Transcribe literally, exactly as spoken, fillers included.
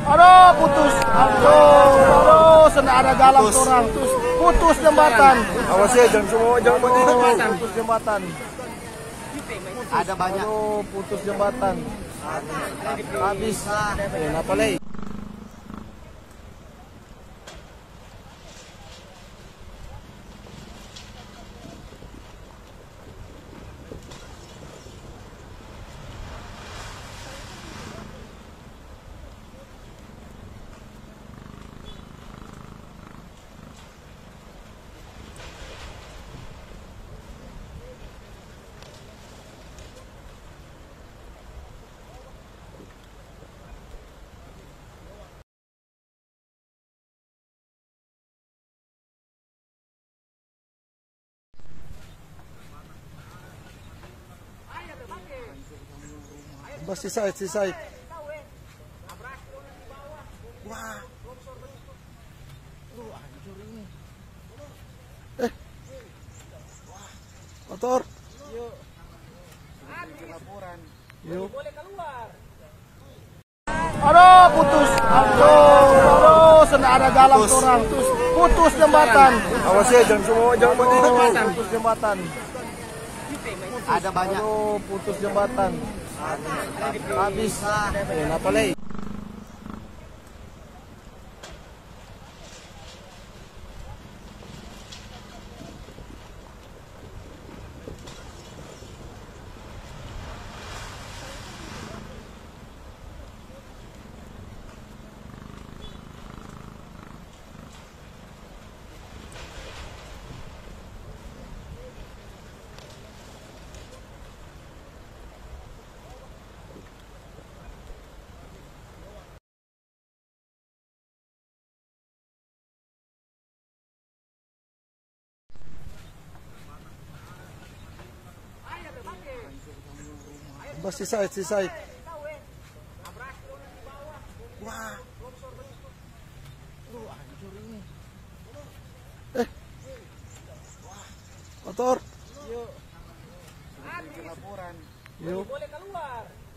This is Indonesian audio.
Aduh, putus. Aduh, aduh, sudah ada jalan orang. Putus jembatan. Awas ya, jangan semua jangan buat jembatan. Putus jembatan. Ada banyak. Aduh, putus jembatan. Habis. Eh, apa lagi? Bos si Said, si Said. Wah. Lu hancur ini. Eh. Wah. Motor. Yuk. Laporan. Yuk. Boleh keluar. Aduh, putus. Aduh, aduh, sudah ada jalan orang. Putus jembatan. Awas ya, jangan semua jangan buat jembatan. Putus jembatan. Ada banyak. Aduh, putus jembatan. Habis. Eh, apa lagi? Bos si Said, si Said. Wah. Lu hancur ini. Eh. Wah. Motor. Yuk. Laporan. Yuk. Boleh keluar.